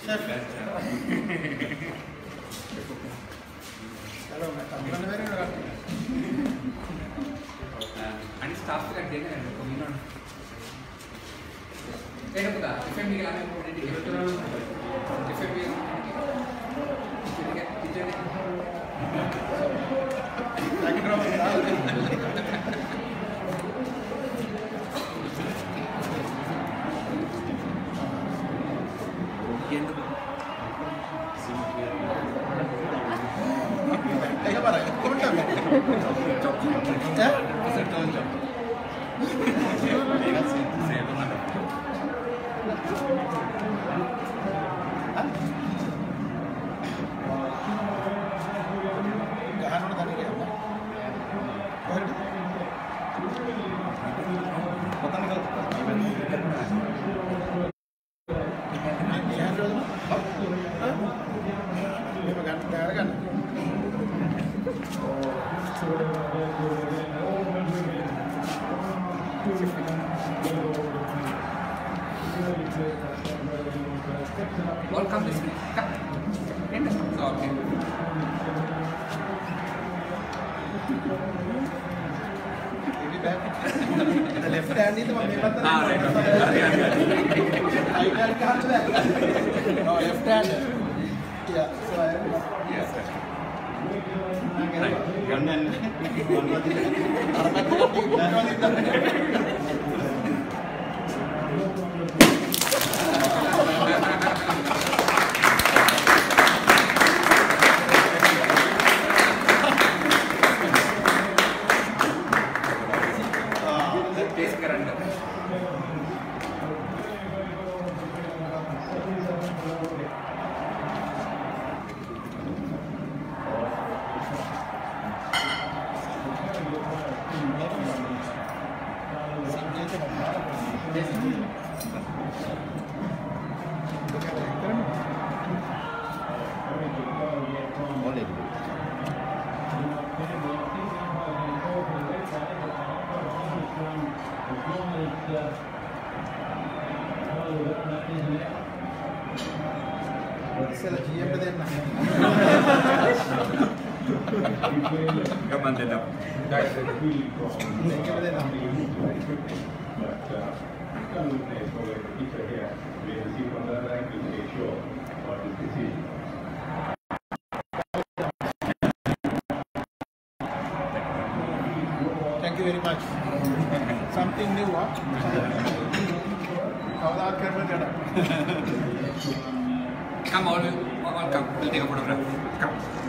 And staff ka din na communal. Kaya po da, FM ka namin po dito. FM ka. Lagi drama na. Yendo po. Ay, para. Comment kami. Ya? Welcome this week. So, okay. The left hand is the one. Right. I can't do that. No, left hand. Yeah. So I have. Yes. Gunman. Come on, then up. Thank you very much. Something new, huh? Come on, come. We'll take a photograph. Come.